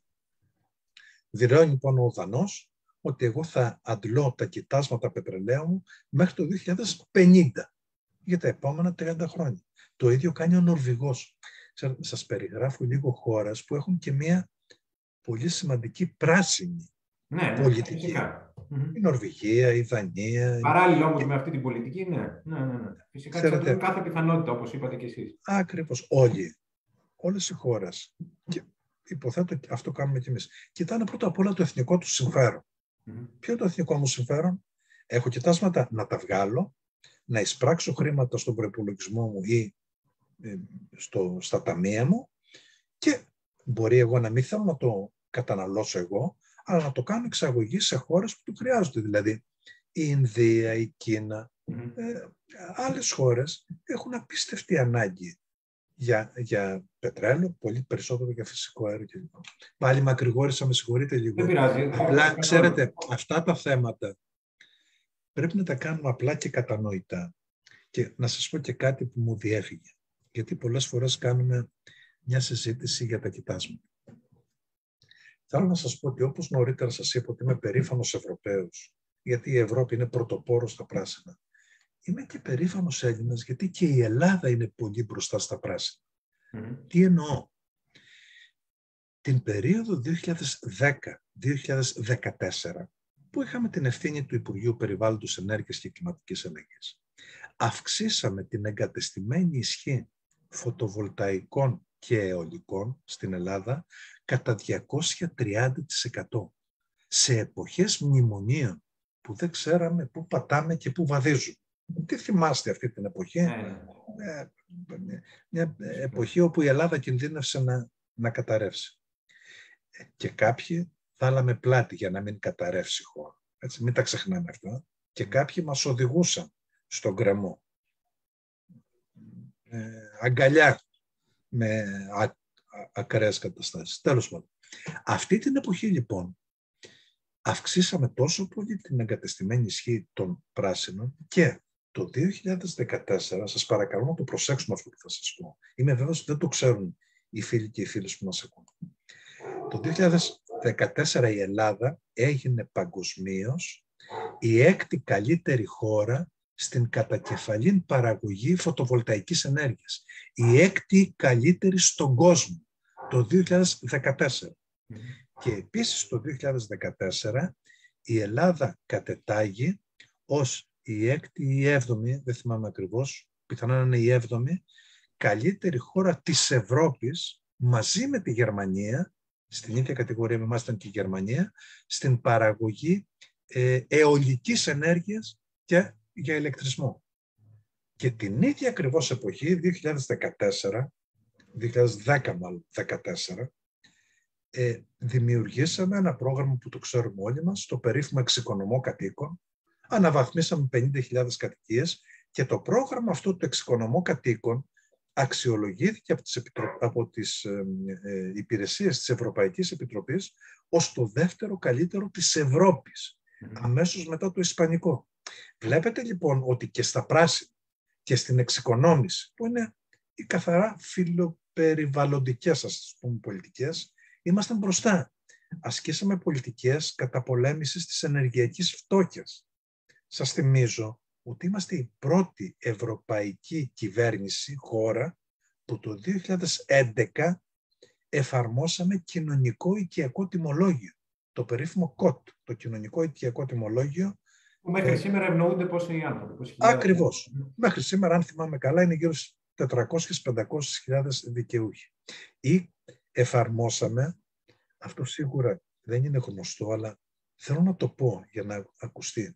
Δηλώνει λοιπόν ο Δανός ότι εγώ θα αντλώ τα κοιτάσματα πετρελαίου μου μέχρι το δύο χιλιάδες πενήντα, για τα επόμενα τριάντα χρόνια. Το ίδιο κάνει ο Νορβηγός. Σας περιγράφω λίγο χώρες που έχουν και μια πολύ σημαντική πράσινη ναι, πολιτική. Ναι, η Νορβηγία, η Δανία. Παράλληλα όμως με αυτή την πολιτική, ναι. ναι, ναι, ναι. Φυσικά εξαρτάται κάθε πιθανότητα, όπως είπατε και εσείς. Ακριβώς. Όλοι. Όλες οι χώρες. Και υποθέτω αυτό κάνουμε κι εμείς. Κοιτάνε πρώτα απ' όλα το εθνικό του συμφέρον. Mm-hmm. Ποιο είναι το εθνικό μου συμφέρον? Έχω κοιτάσματα να τα βγάλω, να εισπράξω χρήματα στον προϋπολογισμό μου ή ε, στο, στα ταμεία μου και μπορεί εγώ να μην θέλω να το καταναλώσω εγώ, αλλά να το κάνω εξαγωγή σε χώρες που του χρειάζονται. Δηλαδή η Ινδία, η Κίνα, mm-hmm. ε, άλλες χώρες έχουν απίστευτη ανάγκη για, για πετρέλαιο, πολύ περισσότερο για φυσικό αέριο κλπ. Πάλι μακρηγόρησα, με συγχωρείτε λίγο. Δεν πειράζει. Απλά, ξέρετε, αυτά τα θέματα πρέπει να τα κάνουμε απλά και κατανοητά. Και να σας πω και κάτι που μου διέφυγε. Γιατί πολλές φορές κάνουμε μια συζήτηση για τα κοιτάσματα. Θέλω να σας πω ότι όπως νωρίτερα σας είπα ότι είμαι περήφανος Ευρωπαίος, γιατί η Ευρώπη είναι πρωτοπόρος στα πράσινα. Είμαι και περήφανος Έλληνας, γιατί και η Ελλάδα είναι πολύ μπροστά στα πράσινα. Mm. Τι εννοώ? Την περίοδο δύο χιλιάδες δέκα με δύο χιλιάδες δεκατέσσερα, που είχαμε την ευθύνη του Υπουργείου Περιβάλλοντος, Ενέργειας και Κλιματικής Αλλαγής, αυξήσαμε την εγκατεστημένη ισχύ φωτοβολταϊκών και αιωλικών στην Ελλάδα κατά διακόσια τριάντα τοις εκατό σε εποχές μνημονίων που δεν ξέραμε πού πατάμε και πού βαδίζουμε. Τι θυμάστε αυτή την εποχή? Mm. Μια εποχή όπου η Ελλάδα κινδύνευσε να, να καταρρεύσει. Και κάποιοι θάλαμε πλάτη για να μην καταρρεύσει η χώρα. Έτσι, μην τα ξεχνάμε αυτά. και κάποιοι μας οδηγούσαν στον γκρεμό. Ε, αγκαλιά με α, α, ακραίες καταστάσεις. Τέλος πάντων. Αυτή την εποχή λοιπόν αυξήσαμε τόσο πολύ την εγκατεστημένη ισχύ των πράσινων και το δύο χιλιάδες δεκατέσσερα, σας παρακαλώ να το προσέξουμε αυτό που θα σας πω. Είμαι βέβαιος ότι δεν το ξέρουν οι φίλοι και οι φίλες που μας ακούν. Το δύο χιλιάδες δεκατέσσερα η Ελλάδα έγινε παγκοσμίως η έκτη καλύτερη χώρα στην κατακεφαλήν παραγωγή φωτοβολταϊκής ενέργειας. Η έκτη καλύτερη στον κόσμο το δύο χιλιάδες δεκατέσσερα. Mm. Και επίσης το δύο χιλιάδες δεκατέσσερα η Ελλάδα κατετάγει ως η έκτη ή η έβδομη, δεν θυμάμαι ακριβώς, πιθανόν να είναι η έβδομη, καλύτερη χώρα της Ευρώπης μαζί με τη Γερμανία, στην ίδια κατηγορία με εμάς ήταν και η Γερμανία, στην παραγωγή ε, αιωλικής ενέργειας και για ηλεκτρισμό. Και την ίδια ακριβώς εποχή, δύο χιλιάδες δεκατέσσερα, δύο χιλιάδες δέκα μάλλον, δεκατέσσερα, ε, δημιουργήσαμε ένα πρόγραμμα που το ξέρουμε όλοι μας, το περίφημο εξοικονομό κατοίκων. Αναβαθμίσαμε πενήντα χιλιάδες κατοικίες και το πρόγραμμα αυτό του εξοικονομό κατοίκων αξιολογήθηκε από τις, επιτρο... από τις ε, ε, υπηρεσίες της Ευρωπαϊκής Επιτροπής ως το δεύτερο καλύτερο της Ευρώπης, mm. αμέσως μετά το ισπανικό. Βλέπετε λοιπόν ότι και στα πράσινα και στην εξοικονόμηση, που είναι οι καθαρά φιλοπεριβαλλοντικές, ας πούμε, πολιτικές, είμαστε μπροστά. Ασκήσαμε πολιτικές καταπολέμησης της ενεργειακής φτώχειας. Σας θυμίζω ότι είμαστε η πρώτη ευρωπαϊκή κυβέρνηση, χώρα, που το δύο χιλιάδες έντεκα εφαρμόσαμε κοινωνικό οικιακό τιμολόγιο. Το περίφημο κοτ, το κοινωνικό οικιακό τιμολόγιο. Που μέχρι ε, σήμερα ευνοούνται πόσοι άνθρωποι. Ακριβώς. Mm. Μέχρι σήμερα, αν θυμάμαι καλά, είναι γύρω στις τετρακόσιες με πεντακόσιες χιλιάδες δικαιούχοι. Ή εφαρμόσαμε, αυτό σίγουρα δεν είναι γνωστό, αλλά θέλω να το πω για να ακουστεί.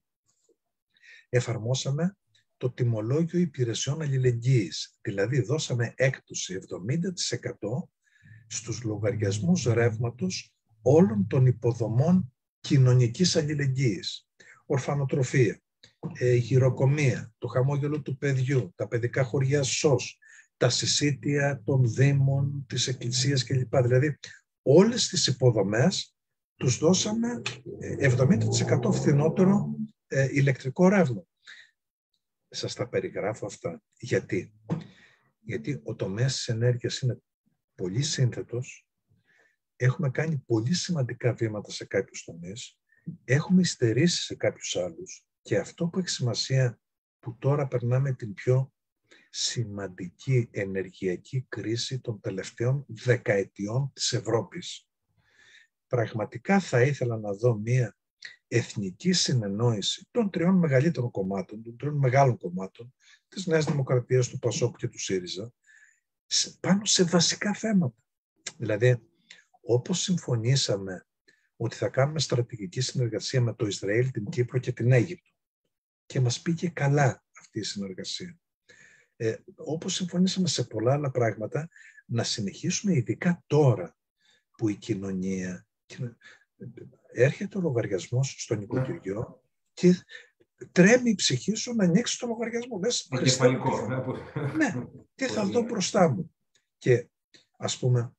Εφαρμόσαμε το τιμολόγιο υπηρεσιών αλληλεγγύης. Δηλαδή δώσαμε έκπτωση εβδομήντα τοις εκατό στους λογαριασμούς ρεύματος όλων των υποδομών κοινωνικής αλληλεγγύης. Ορφανοτροφία, ε, γυροκομεία, το χαμόγελο του παιδιού, τα παιδικά χωριά ΣΟΣ, τα συσίτια των δήμων, της εκκλησίας κλπ. Δηλαδή όλες τις υποδομές τους δώσαμε εβδομήντα τοις εκατό φθηνότερο ε, ηλεκτρικό ρεύμα. Σας τα περιγράφω αυτά. Γιατί? Γιατί ο τομέας της ενέργειας είναι πολύ σύνθετος, έχουμε κάνει πολύ σημαντικά βήματα σε κάποιους τομείς, έχουμε υστερήσει σε κάποιους άλλους και αυτό που έχει σημασία που τώρα περνάμε την πιο σημαντική ενεργειακή κρίση των τελευταίων δεκαετιών της Ευρώπης. Πραγματικά θα ήθελα να δω μία εθνική συνεννόηση των τριών μεγαλύτερων κομμάτων, των τριών μεγάλων κομμάτων, της Νέας Δημοκρατίας, του ΠΑΣΟΚ και του ΣΥΡΙΖΑ, πάνω σε βασικά θέματα. Δηλαδή, όπως συμφωνήσαμε ότι θα κάνουμε στρατηγική συνεργασία με το Ισραήλ, την Κύπρο και την Αίγυπτο και μας πήγε καλά αυτή η συνεργασία. Ε, όπως συμφωνήσαμε σε πολλά άλλα πράγματα, να συνεχίσουμε ειδικά τώρα που η κοινωνία έρχεται ο λογαριασμός στο νοικοκυριό και τρέμει η ψυχή σου να ανοίξει το λογαριασμό. Λες, εγκεφαλικό. Ναι, τι θα δω μπροστά μου. Και ας πούμε,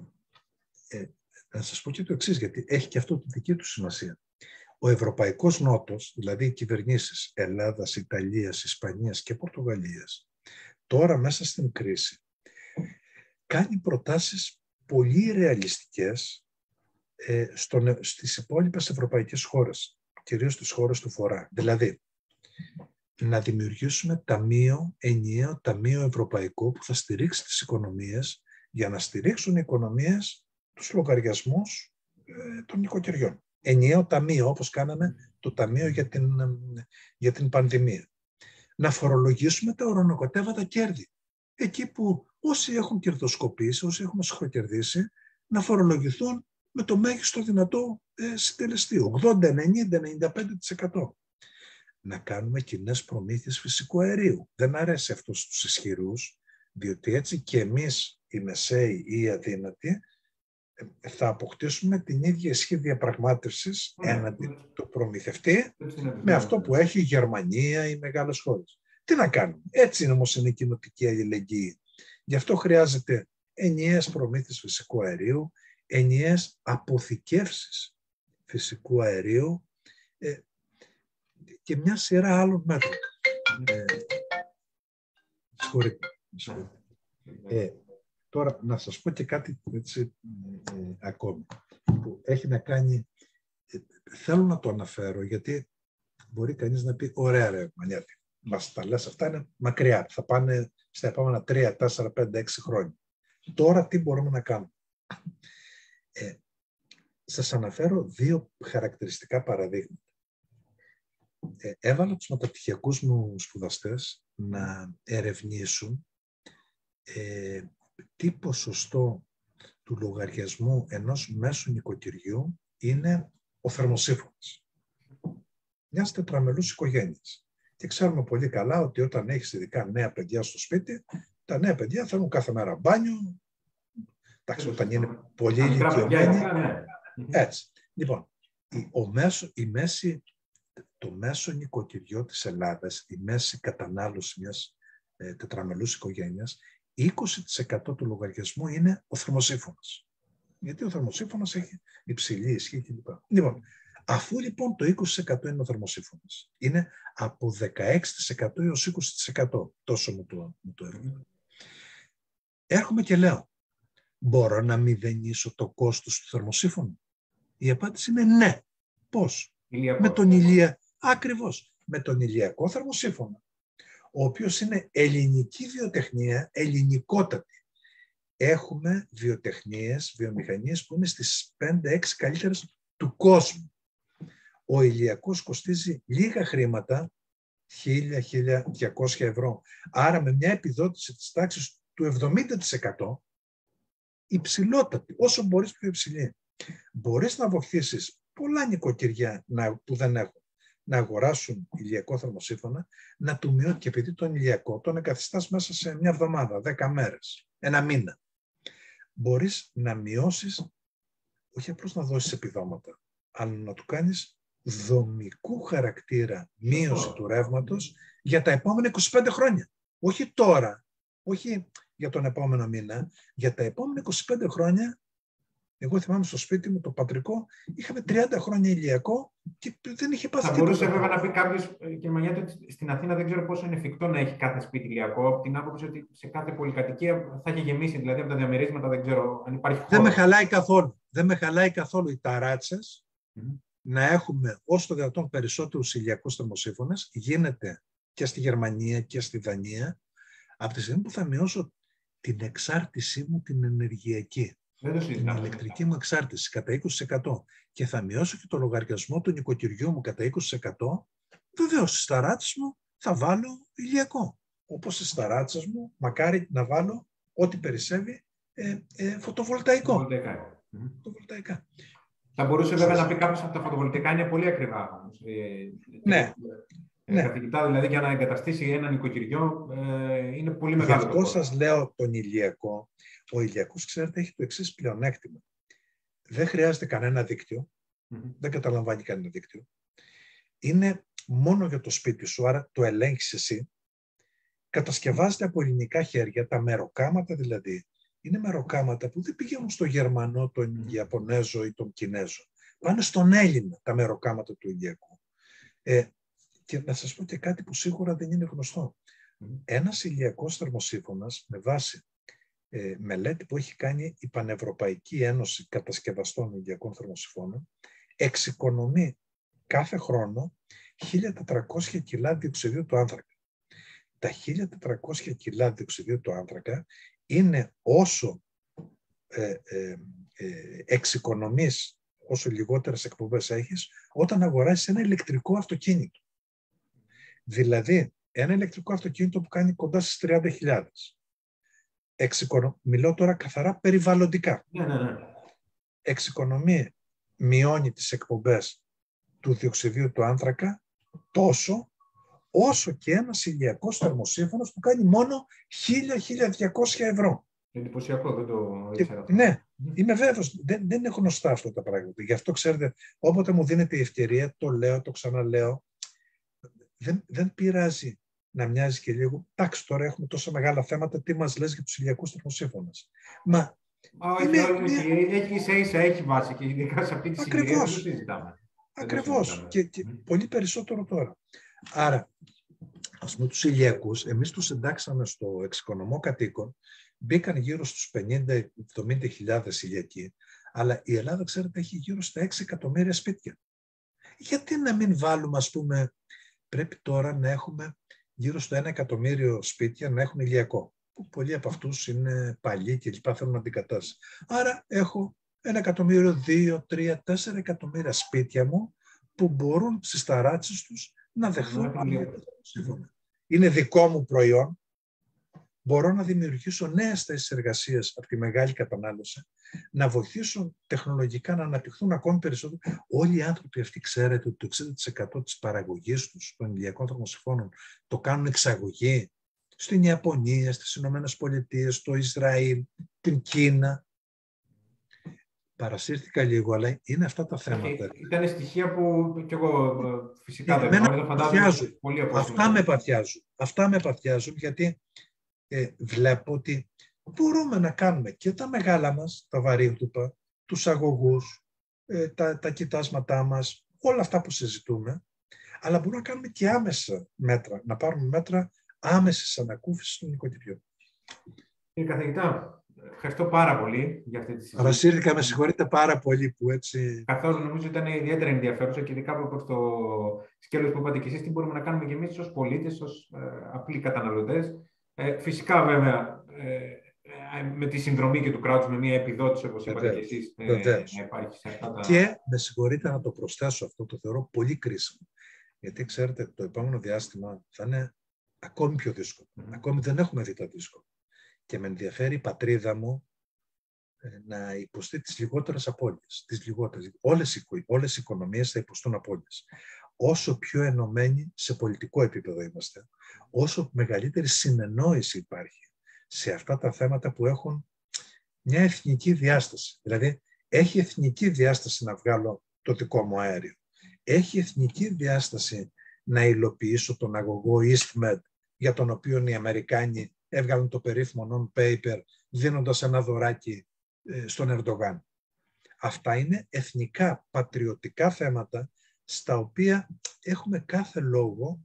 ε, να σας πω και το εξής, γιατί έχει και αυτό τη δική του σημασία. Ο Ευρωπαϊκός Νότος, δηλαδή οι κυβερνήσεις Ελλάδας, Ιταλίας, Ισπανίας και Πορτογαλίας, τώρα μέσα στην κρίση, κάνει προτάσεις πολύ ρεαλιστικές ε, στον, στις υπόλοιπες ευρωπαϊκές χώρες, κυρίως στις χώρες του Βορρά. Δηλαδή, να δημιουργήσουμε ταμείο, ενιαίο ταμείο ευρωπαϊκό που θα στηρίξει τις οικονομίες για να στηρίξουν οι οικονομίες τους λογαριασμούς ε, των νοικοκυριών. Ενιαίο ταμείο, όπως κάναμε το ταμείο για την, για την πανδημία. Να φορολογήσουμε τα ουρανοκατέβατα κέρδη. Εκεί που όσοι έχουν κερδοσκοπήσει, όσοι έχουν σχροκερδίσει, να φορολογηθούν με το μέγιστο δυνατό ε, συντελεστή, ογδόντα, ενενήντα, ενενήντα πέντε τοις εκατό. Να κάνουμε κοινές προμήθειες φυσικού αερίου. Δεν αρέσει αυτό στους ισχυρούς, διότι έτσι και εμείς οι μεσαίοι ή οι αδύνατοι θα αποκτήσουμε την ίδια ισχύ διαπραγμάτευσης mm. έναντι του προμηθευτή mm. με αυτό που έχει η Γερμανία ή οι μεγάλες χώρες. Τι να κάνουμε. Έτσι είναι όμως είναι η κοινοτική αλληλεγγύη. Γι' αυτό χρειάζεται ενιαίες προμήθειες φυσικού αερίου, ενιαίες αποθηκεύσεις φυσικού αερίου ε, και μια σειρά άλλων μέτρων. Mm. Ε, συγχωρείτε. Ε, τώρα, να σας πω και κάτι έτσι, ε, ακόμη, που έχει να κάνει, ε, θέλω να το αναφέρω, γιατί μπορεί κανείς να πει, ωραία ρε Μανιάτη, μας τα λες, αυτά είναι μακριά, θα πάνε στα επόμενα τρία, τέσσερα, πέντε, έξι χρόνια. Τώρα τι μπορούμε να κάνουμε. Ε, σας αναφέρω δύο χαρακτηριστικά παραδείγματα. Ε, έβαλα τους μεταπτυχιακούς μου σπουδαστές να ερευνήσουν ε, τι ποσοστό του λογαριασμού ενός μέσου νοικοκυριού είναι ο θερμοσύφωνας μιας τετραμελούς οικογένειας. Και ξέρουμε πολύ καλά ότι όταν έχεις ειδικά νέα παιδιά στο σπίτι, τα νέα παιδιά θέλουν κάθε μέρα μπάνιο. Εντάξει, όταν είναι πολύ ηλικιωμένοι. Έτσι. Λοιπόν, ο μέσο, η μέση, το μέσο νοικοκυριό της Ελλάδας, η μέση κατανάλωση μιας ε, τετραμελούς οικογένειας, είκοσι τοις εκατό του λογαριασμού είναι ο θερμοσύφωνας. Γιατί ο θερμοσύφωνας έχει υψηλή ισχύ κλπ. Λοιπόν, αφού λοιπόν το είκοσι τοις εκατό είναι ο θερμοσύφωνας, είναι από δεκαέξι τοις εκατό έως είκοσι τοις εκατό, τόσο μου το, μου το έδωνα. Έρχομαι και λέω, μπορώ να μηδενίσω το κόστος του θερμοσύφωνα? Η απάντηση είναι ναι. Πώς? Ηλιακό. Με τον ηλια... Ακριβώς, με τον ηλιακό θερμοσύφωνα, ο οποίος είναι ελληνική βιοτεχνία, ελληνικότατη. Έχουμε βιοτεχνίες, βιομηχανίες που είναι στις πέντε έξι καλύτερες του κόσμου. Ο ηλιακός κοστίζει λίγα χρήματα, χίλια με χίλια διακόσια ευρώ. Άρα με μια επιδότηση της τάξης του εβδομήντα τοις εκατό, υψηλότατη, όσο μπορείς πιο υψηλή. Μπορείς να βοηθήσεις πολλά νοικοκυριά που δεν έχουν να αγοράσουν ηλιακό θερμοσύφωνα, να του μειώσει, και επειδή τον ηλιακό τον εγκαθιστάς μέσα σε μια εβδομάδα, δέκα μέρες, ένα μήνα. Μπορείς να μειώσεις, όχι απλώς να δώσεις επιδόματα, αλλά να του κάνεις δομικού χαρακτήρα μείωση του ρεύματος για τα επόμενα είκοσι πέντε χρόνια. Όχι τώρα, όχι για τον επόμενο μήνα, για τα επόμενα είκοσι πέντε χρόνια. Εγώ θυμάμαι στο σπίτι μου το πατρικό, είχαμε τριάντα χρόνια ηλιακό και δεν είχε πάθει τίποτα. Θα μπορούσε βέβαια να πει κάποιος, κύριε Μανιάτη, ότι στην Αθήνα δεν ξέρω πόσο είναι εφικτό να έχει κάθε σπίτι ηλιακό. Από την άποψη ότι σε κάθε πολυκατοικία θα έχει γεμίσει, δηλαδή από τα διαμερίσματα δεν ξέρω αν υπάρχει χώρο. Δεν με χαλάει καθόλου. Δεν με χαλάει καθόλου οι ταράτσες mm-hmm. να έχουμε όσο το δυνατόν περισσότερους ηλιακούς θερμοσύφωνες. Γίνεται και στη Γερμανία και στη Δανία. Από τη στιγμή που θα μειώσω την εξάρτησή μου την ενεργειακή, την ηλεκτρική μου εξάρτηση κατά είκοσι τοις εκατό και θα μειώσω και το λογαριασμό του νοικοκυριού μου κατά είκοσι τοις εκατό, βεβαίως στις ταράτσες μου θα βάλω ηλιακό. Όπως στις ταράτσες μου, μακάρι να βάλω ό,τι περισσεύει ε, ε, φωτοβολταϊκό. Φωτοβολταϊκά. Φωτοβολταϊκά. Θα μπορούσε βέβαια να πει κάποιος ότι τα φωτοβολταϊκά είναι πολύ ακριβά. Ε, ναι. Ε, ναι. Καθηγητά, δηλαδή για να εγκαταστήσει ένα νοικοκυριό ε, είναι πολύ μεγάλο. Γι' αυτό σας λέω τον ηλιακό. Ο ηλιακός, ξέρετε, έχει το εξής πλεονέκτημα. Δεν χρειάζεται κανένα δίκτυο. Mm-hmm. Δεν καταλαμβάνει κανένα δίκτυο. Είναι μόνο για το σπίτι σου, άρα το ελέγχεις εσύ. Κατασκευάζεται από ελληνικά χέρια, τα μεροκάματα δηλαδή. Είναι μεροκάματα που δεν πηγαίνουν στο Γερμανό, τον mm-hmm. Ιαπωνέζο ή τον Κινέζο. Πάνε στον Έλληνα τα μεροκάματα του ηλιακού. Ε, Και να σας πω και κάτι που σίγουρα δεν είναι γνωστό. Mm. Ένας ηλιακός θερμοσύφωνας, με βάση ε, μελέτη που έχει κάνει η Πανευρωπαϊκή Ένωση Κατασκευαστών Ηλιακών Θερμοσυφώνων, εξοικονομεί κάθε χρόνο χίλια τετρακόσια κιλά διοξειδίου του άνθρακα. Τα χίλια τετρακόσια κιλά διοξειδίου του άνθρακα είναι όσο ε, ε, ε, εξοικονομείς, όσο λιγότερες εκπομπές έχεις, όταν αγοράσεις ένα ηλεκτρικό αυτοκίνητο. Δηλαδή, ένα ηλεκτρικό αυτοκίνητο που κάνει κοντά στις τριάντα χιλιάδες. Εξοικονο... Μιλώ τώρα καθαρά περιβαλλοντικά. Ναι, ναι, ναι. Εξοικονομεί, μειώνει τις εκπομπές του διοξιδίου του άνθρακα τόσο όσο και ένας ηλιακός θερμοσύφωνος που κάνει μόνο χίλια με χίλια διακόσια ευρώ. Εντυπωσιακό, δεν το ήξερα. Ναι, Είμαι βέβαιος, δεν, δεν είναι γνωστά αυτά τα πράγματα. Γι' αυτό, ξέρετε, όποτε μου δίνεται η ευκαιρία, το λέω, το ξαναλέω, δεν, δεν πειράζει να μοιάζει και λίγο. Εντάξει, τώρα έχουμε τόσα μεγάλα θέματα, τι μας λες για τους ηλιακούς θερμοσύφωνες. Μα όχι, είναι, όχι, έχει ίσα ίσα, έχει βάση και ειδικά σε αυτή τη συγκυρία δεν το συζητάμε. Ακριβώς. Και, και mm. πολύ περισσότερο τώρα. Άρα, ας πούμε τους ηλιακούς, εμείς τους εντάξαμε στο εξοικονομό κατοίκων, μπήκαν γύρω στους πενήντα με εβδομήντα χιλιάδες ηλιακοί, αλλά η Ελλάδα, ξέρετε, έχει γύρω στα έξι εκατομμύρια σπίτια. Γιατί να μην βάλουμε, ας πούμε, πρέπει τώρα να έχουμε γύρω στο ένα εκατομμύριο σπίτια να έχουν ηλιακό, που πολλοί από αυτούς είναι παλιοί και λοιπά, θέλουν αντικατάσταση. Άρα έχω ένα εκατομμύριο, δύο, τρία, τέσσερα εκατομμύρια σπίτια μου που μπορούν στις ταράτσες τους να δεχθούν ηλιακό σύμφωνα. Είναι δικό μου προϊόν. Μπορώ να δημιουργήσω νέες θέσεις εργασίας από τη μεγάλη κατανάλωση, να βοηθήσω τεχνολογικά να αναπτυχθούν ακόμη περισσότερο. Όλοι οι άνθρωποι αυτοί, ξέρετε ότι το εξήντα τοις εκατό της παραγωγής τους των ηλιακών θερμοσυφώνων το κάνουν εξαγωγή στην Ιαπωνία, στις Ηνωμένες Πολιτείες, στο Ισραήλ, την Κίνα. Παρασύρθηκα λίγο, αλλά είναι αυτά τα θέματα. Ήταν στοιχεία που κι εγώ φυσικά δεν γνώριζα, φαντάζομαι πολύ από αυτά με παθιάζουν. Αυτά με παθιάζουν γιατί ε, βλέπω ότι μπορούμε να κάνουμε και τα μεγάλα μας, τα βαρύγδουπα, τους αγωγούς, ε, τα, τα κοιτάσματά μας, όλα αυτά που συζητούμε, αλλά μπορούμε να κάνουμε και άμεσα μέτρα, να πάρουμε μέτρα άμεσης ανακούφισης των νοικοκυριών. Κύριε καθηγητά, ευχαριστώ πάρα πολύ για αυτή τη συζήτηση. Παρασύρθηκα, με συγχωρείτε πάρα πολύ που έτσι... Καθόλου, νομίζω ήταν ιδιαίτερα ενδιαφέρουσα και ειδικά από το σκέλος που είπατε και εσείς, τι μπορούμε να κάνουμε και εμείς ως πολίτες, ως ε, απλοί καταναλωτές. Ε, φυσικά, βέβαια, ε, ε, με τη συνδρομή και του κράτους, με μια επιδότηση, όπως είπατε και εσείς, ε, να υπάρχει σε αυτά τα... Και με συγχωρείτε να το προσθέσω αυτό, το θεωρώ πολύ κρίσιμο. Γιατί, ξέρετε, το επόμενο διάστημα θα είναι ακόμη πιο δύσκολο. Mm. Ακόμη δεν έχουμε δει τα δύσκολα. Και με ενδιαφέρει η πατρίδα μου ε, να υποστεί τις λιγότερες απώλειες. Τις λιγότερες. Όλες οι, όλες οι οικονομίες θα υποστούν απώλειες. Όσο πιο ενωμένοι σε πολιτικό επίπεδο είμαστε, όσο μεγαλύτερη συνεννόηση υπάρχει σε αυτά τα θέματα που έχουν μια εθνική διάσταση. Δηλαδή, έχει εθνική διάσταση να βγάλω το δικό μου αέριο. Έχει εθνική διάσταση να υλοποιήσω τον αγωγό EastMed, για τον οποίο οι Αμερικάνοι έβγαλαν το περίφημο non-paper, δίνοντας ένα δωράκι στον Ερντογάν. Αυτά είναι εθνικά, πατριωτικά θέματα, στα οποία έχουμε κάθε λόγο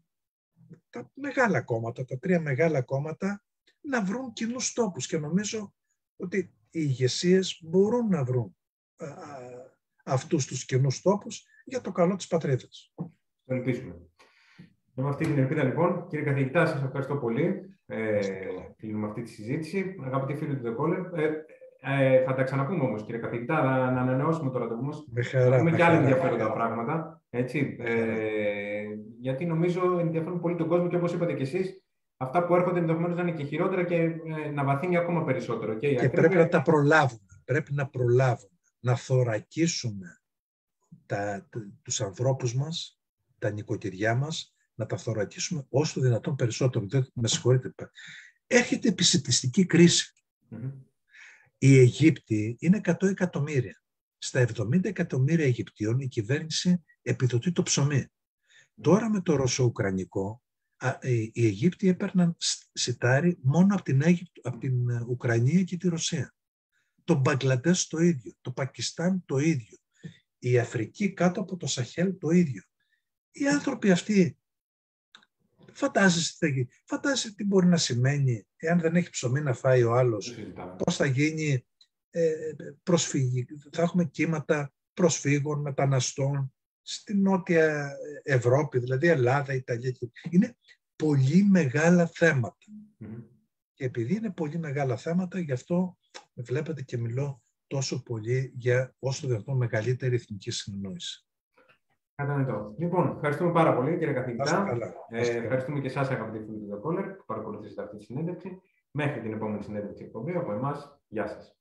τα μεγάλα κόμματα, τα τρία μεγάλα κόμματα, να βρουν κοινούς τόπους. Και νομίζω ότι οι ηγεσίες μπορούν να βρουν α, αυτούς τους κοινούς τόπους για το καλό της πατρίδας. Το ελπίζουμε. Με αυτή την ελπίδα, λοιπόν, κύριε καθηγητά, σας ευχαριστώ πολύ. Ε, κλείνουμε αυτή τη συζήτηση. Αγαπητοί φίλοι του The Caller, ε, ε, θα τα ξαναπούμε όμως, κύριε καθηγητά, να, να ανανεώσουμε το ραντεβού μας. Με χαρά. Έχουμε και άλλα ενδιαφέροντα πράγματα. Έτσι, ε, γιατί νομίζω ενδιαφέρουν πολύ τον κόσμο και όπως είπατε και εσείς, αυτά που έρχονται ενδεχομένως να είναι και χειρότερα και ε, να βαθύνει ακόμα περισσότερο. Και, και πρέπει να τα προλάβουμε. Πρέπει να προλάβουμε, να θωρακίσουμε τα, τους ανθρώπους μας, τα νοικοκυριά μας, να τα θωρακίσουμε όσο το δυνατόν περισσότερο. Δεν, με συγχωρείτε. Έρχεται επισιτιστική κρίση. Mm-hmm. Οι Αιγύπτιοι είναι εκατό εκατομμύρια. Στα εβδομήντα εκατομμύρια Αιγυπτίων η κυβέρνηση επιδοτεί το ψωμί. Τώρα με το ρωσο-ουκρανικό, οι Αιγύπτιοι έπαιρναν σιτάρι μόνο από την, Αίγυπτο, από την Ουκρανία και τη Ρωσία. Το Μπαγκλαντές το ίδιο, το Πακιστάν το ίδιο, η Αφρική κάτω από το Σαχέλ το ίδιο. Οι άνθρωποι αυτοί φαντάζεστε, φαντάζεστε τι μπορεί να σημαίνει εάν δεν έχει ψωμί να φάει ο άλλος, πώς θα γίνει ε, προσφυγή. Θα έχουμε κύματα προσφύγων, μεταναστών στην Νότια Ευρώπη, δηλαδή Ελλάδα, Ιταλία. Είναι πολύ μεγάλα θέματα. Mm-hmm. Και επειδή είναι πολύ μεγάλα θέματα, γι' αυτό βλέπετε και μιλώ τόσο πολύ για όσο δυνατόν μεγαλύτερη εθνική συνεννόηση. Κατανοητό. Λοιπόν, ευχαριστούμε πάρα πολύ, κύριε καθηγητά. Ε, ευχαριστούμε και εσάς, αγαπητοί φίλοι του The Caller, που παρακολουθήσατε αυτή τη συνέντευξη. Μέχρι την επόμενη συνέντευξη εκπομπή από εμάς. Γεια σας.